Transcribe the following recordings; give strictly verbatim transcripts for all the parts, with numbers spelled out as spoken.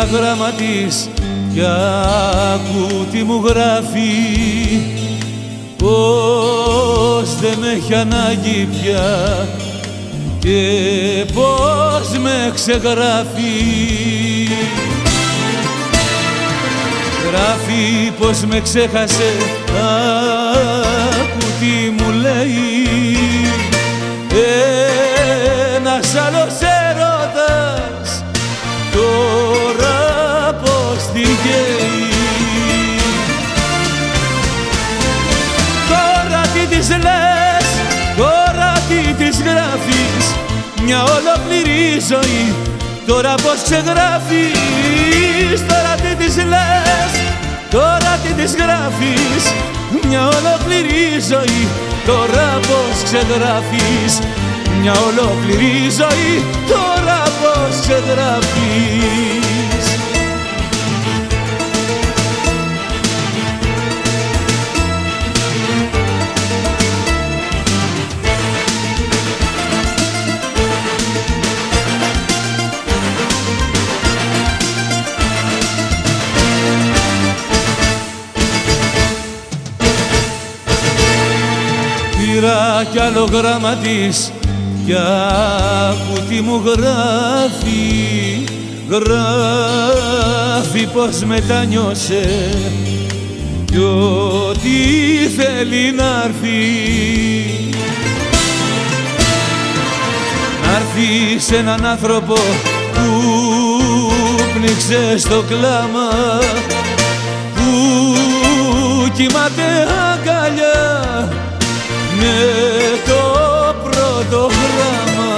ένα γράμμα της κι άκου τι μου γράφει, πως δεν με έχει ανάγκη πια και πως με ξεγράφει. Γράφει πως με ξέχασε, άκου τι μου λέει, ένας άλλος έρωτας τώρα πως την καίει. Τώρα τι της λες, τώρα τι της γράφεις, μια ολόκληρη ζωή τώρα πως ξεγράφεις. Τώρα τι της λες, τώρα τι της γράφεις, μια ολόκληρη ζωή τώρα πως ξεγράφεις. Μια ολόκληρη ζωή τώρα πως ξεγράφεις. Πήρα κι άλλο γράμμα της κι άκου τι μου γράφει. Γράφει πως μετάνιωσε κι ότι θέλει να'ρθεί. Να'ρθεί σ' έναν άνθρωπο που πνίξε στο κλάμα, που κοιμάται αγκαλιά με το πρώτο γράμμα.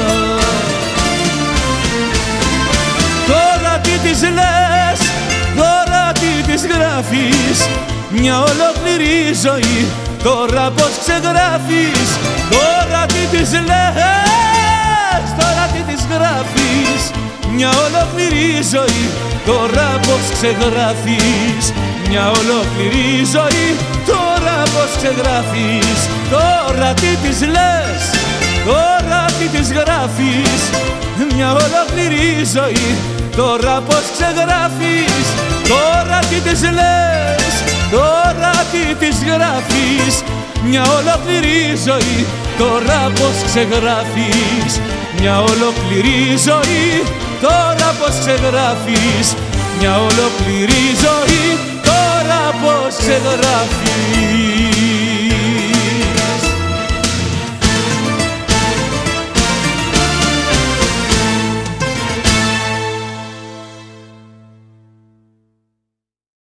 Τώρα τι της λες, τώρα τι της γράφεις, μια ολόκληρη ζωή τώρα πως ξεγράφεις. Τώρα τι της λες, τώρα τι της γράφεις, μια ολόκληρη ζωή τώρα πως ξεγράφεις. Μια ολόκληρη ζωή τώρα πως ξεγράφεις. Τώρα τι της λες, τώρα τι της γράφεις, μια ολόκληρη ζωή τώρα πως ξεγράφεις. Τώρα τι της λες, τώρα τι της γράφεις, μια ολόκληρη ζωή τώρα πως ξεγράφεις. Μια ολόκληρη ζωή τώρα πως ξεγράφεις. Μια ολόκληρη ζωή τώρα πως ξεγράφεις.